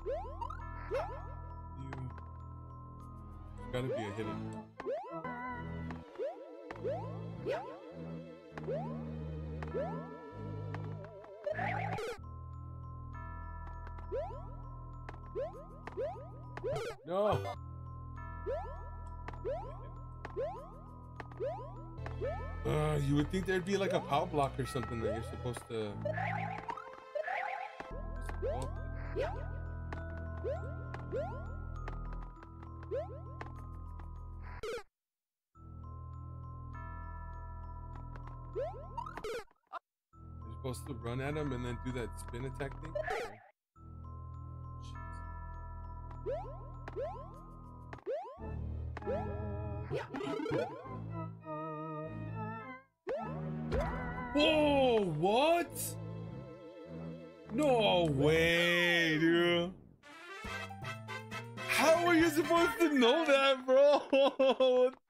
There's gotta be a hidden. No. You would think there'd be like a power block or something that you're supposed to. You're supposed to run at him and then do that spin attack thing. Whoa, what? No way, dude. How are you supposed to know that, bro? What